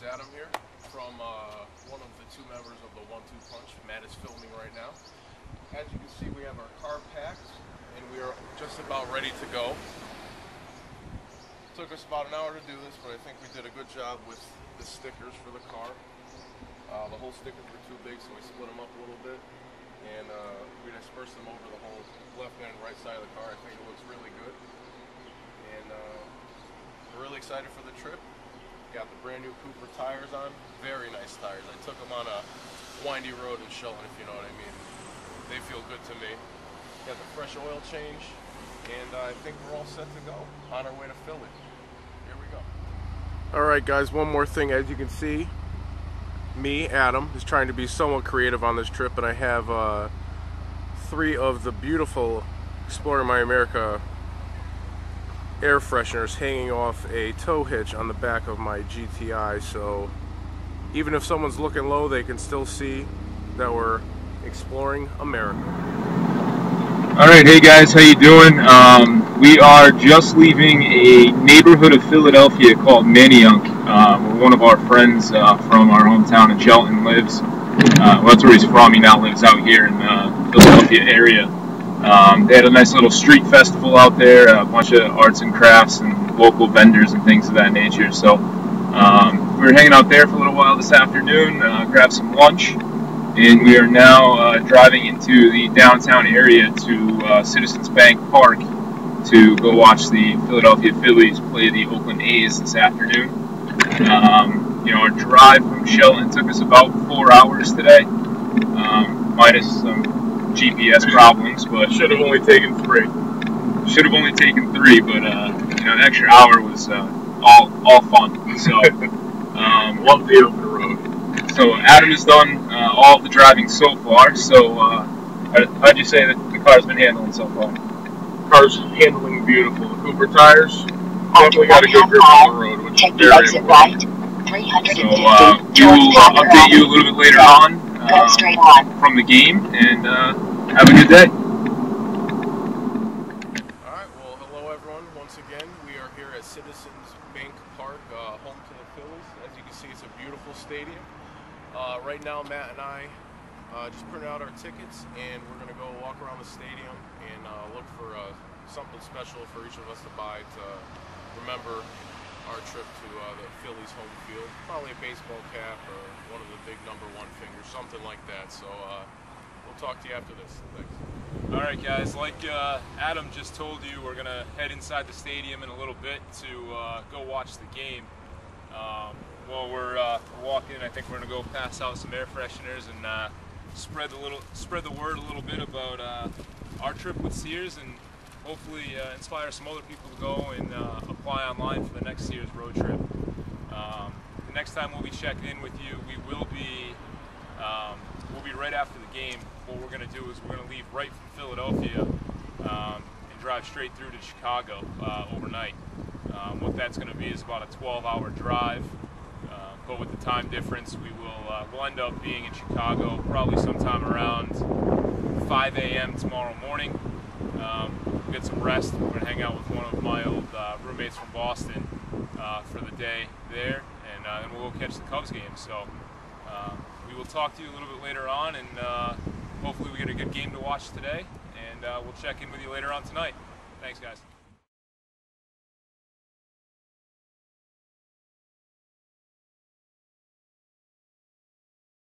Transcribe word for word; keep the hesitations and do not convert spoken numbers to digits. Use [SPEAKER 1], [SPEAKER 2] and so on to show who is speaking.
[SPEAKER 1] It's Adam here from uh, one of the two members of the One Two Punch. Matt is filming right now. As you can see, we have our car packed and we are just about ready to go. It took us about an hour to do this, but I think we did a good job with the stickers for the car. Uh, the whole stickers were too big, so we split them up a little bit and uh, we dispersed them over the whole left and right side of the car. I think it looks really good. And uh, we're really excited for the trip. Got the brand new Cooper tires on. Very nice tires. I took them on a windy road in Shelton, if you know what I mean. They feel good to me. Got the fresh oil change, and uh, I think we're all set to go. On our way to Philly. Here we go. Alright guys, one more thing. As you can see, me, Adam, is trying to be somewhat creative on this trip, and I have uh, three of the beautiful Exploring My America air fresheners hanging off a tow hitch on the back of my G T I, so even if someone's looking low, they can still see that we're exploring America.
[SPEAKER 2] Alright, hey guys, how you doing? Um, we are just leaving a neighborhood of Philadelphia called Manayunk, uh, where one of our friends uh, from our hometown in Shelton lives. Uh, well, that's where he's from. He now lives out here in the Philadelphia area. Um, they had a nice little street festival out there, a bunch of arts and crafts and local vendors and things of that nature. So um, we were hanging out there for a little while this afternoon, uh, grabbed some lunch, and we are now uh, driving into the downtown area to uh, Citizens Bank Park to go watch the Philadelphia Phillies play the Oakland A's this afternoon. Um, you know, our drive from Shelton took us about four hours today, um, minus some G P S problems, but
[SPEAKER 1] Should have only taken three.
[SPEAKER 2] Should have only taken three, but uh, you know, the extra hour was uh, all all fun. So, um,
[SPEAKER 1] Love the open road.
[SPEAKER 2] So Adam has done uh, all of the driving so far. So, uh, how'd you say that the car's been handling so far?
[SPEAKER 1] Car's handling beautiful. The Cooper tires definitely got a good grip on the road, which is very important.
[SPEAKER 3] Right, three hundred
[SPEAKER 2] So uh, we will uh, update you a little bit later on. Um, from the game, and uh, have a good day.
[SPEAKER 1] Alright, well, hello everyone. Once again, we are here at Citizens Bank Park, uh, home to the Phillies. As you can see, it's a beautiful stadium. Uh, right now, Matt and I uh, just printed out our tickets, and we're going to go walk around the stadium and uh, look for uh, something special for each of us to buy to remember our trip to uh, the Phillies home field. Probably a baseball cap or one of the big number one fingers, something like that. So uh, we'll talk to you after this. Thanks.
[SPEAKER 4] Alright guys, like uh, Adam just told you, we're going to head inside the stadium in a little bit to uh, go watch the game. Um, while we're uh, walking, I think we're going to go pass out some air fresheners and uh, spread, the little, spread the word a little bit about uh, our trip with Sears, and hopefully uh, inspire some other people to go and uh, apply online for the next Sears road trip. Um, the next time we'll be checking in with you, we will be um, we'll be right after the game. What we're going to do is we're going to leave right from Philadelphia um, and drive straight through to Chicago uh, overnight. Um, what that's going to be is about a twelve hour drive, uh, but with the time difference, we will uh, we'll end up being in Chicago probably sometime around five A M tomorrow morning. Um, we'll get some rest. We're going to hang out with one of my old uh, roommates from Boston uh, for the day there, and uh, then we'll go catch the Cubs game. So uh, we will talk to you a little bit later on, and uh, hopefully we get a good game to watch today, and uh, we'll check in with you later on tonight. Thanks, guys.